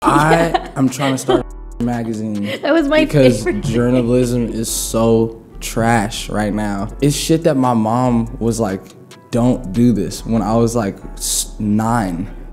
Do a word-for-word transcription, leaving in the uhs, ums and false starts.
I am trying to start a magazine. That was my because favorite. journalism is so trash right now. It's shit that my mom was like, don't do this when I was like nine.